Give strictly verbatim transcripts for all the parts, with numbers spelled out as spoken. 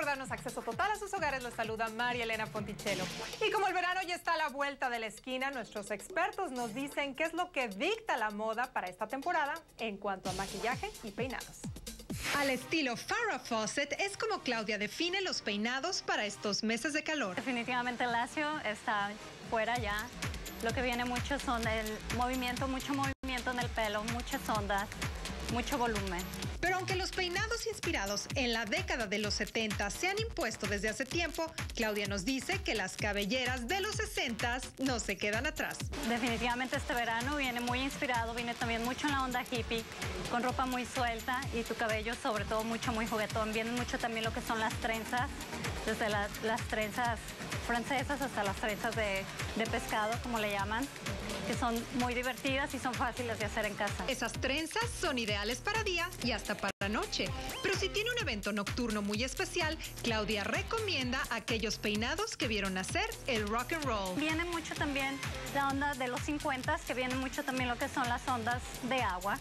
darnos acceso total a sus hogares, los saluda María Elena Ponticello. Y como el verano ya está a la vuelta de la esquina, nuestros expertos nos dicen qué es lo que dicta la moda para esta temporada en cuanto a maquillaje y peinados. Al estilo Farrah Fawcett es como Claudia define los peinados para estos meses de calor. Definitivamente el lacio está fuera ya. Lo que viene mucho son el movimiento, mucho movimiento en el pelo, muchas ondas, mucho volumen. Pero aunque los peinados inspirados en la década de los setenta se han impuesto desde hace tiempo, Claudia nos dice que las cabelleras de los sesenta no se quedan atrás. Definitivamente este verano viene muy inspirado, viene también mucho en la onda hippie, con ropa muy suelta y tu cabello sobre todo mucho, muy juguetón. Vienen mucho también lo que son las trenzas, desde las, las trenzas francesas hasta las trenzas de, de pescado, como le llaman, que son muy divertidas y son fáciles de hacer en casa. Esas trenzas son ideales para día y hasta para noche. Pero si tiene un evento nocturno muy especial, Claudia recomienda aquellos peinados que vieron nacer el rock and roll. Viene mucho también la onda de los cincuenta, que viene mucho también lo que son las ondas de agua.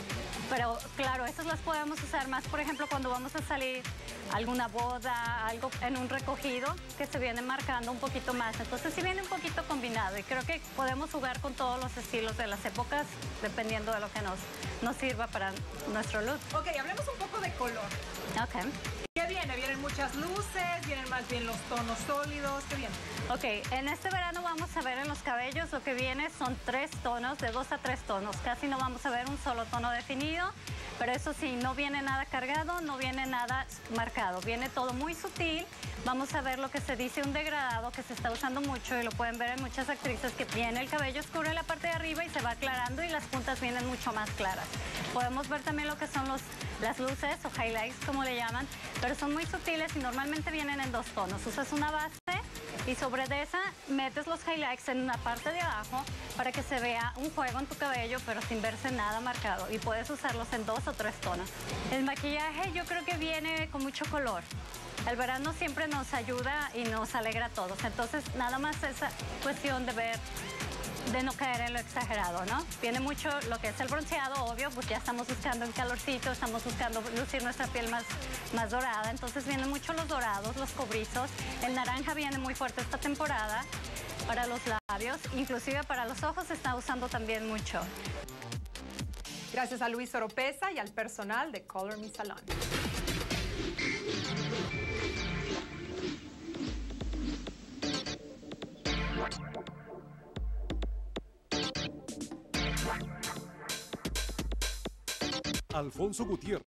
Pero claro, esas las podemos usar más, por ejemplo, cuando vamos a salir a alguna boda, algo en un recogido, que se viene marcando un poquito más. Entonces sí viene un poquito combinado y creo que podemos jugar con todos los estilos de las épocas, dependiendo de lo que nos, nos sirva para nuestro look. Ok, hablemos un poco de color. Ok. ¿Qué viene? ¿Vienen muchas luces? ¿Vienen más bien los tonos sólidos? ¿Qué viene? Ok, en este verano vamos a ver en los cabellos lo que viene son tres tonos, de dos a tres tonos. Casi no vamos a ver un solo tono definido, pero eso sí, no viene nada cargado, no viene nada marcado. Viene todo muy sutil. Vamos a ver lo que se dice un degradado, que se está usando mucho y lo pueden ver en muchas actrices, que viene el cabello oscuro en la parte de arriba y se va aclarando y las puntas vienen mucho más claras. Podemos ver también lo que son los, las luces o highlights, como le llaman, pero son muy sutiles y normalmente vienen en dos tonos. Usas una base y sobre de esa metes los highlights en una parte de abajo para que se vea un juego en tu cabello, pero sin verse nada marcado. Y puedes usarlos en dos o tres tonos. El maquillaje yo creo que viene con mucho color. El verano siempre nos ayuda y nos alegra a todos. Entonces, nada más esa cuestión de ver, de no caer en lo exagerado, ¿no? Viene mucho lo que es el bronceado, obvio, pues ya estamos buscando el calorcito, estamos buscando lucir nuestra piel más, más dorada. Entonces vienen mucho los dorados, los cobrizos. El naranja viene muy fuerte esta temporada para los labios, inclusive para los ojos se está usando también mucho. Gracias a Luis Oropesa y al personal de Color Me Salon. Alfonso Gutiérrez.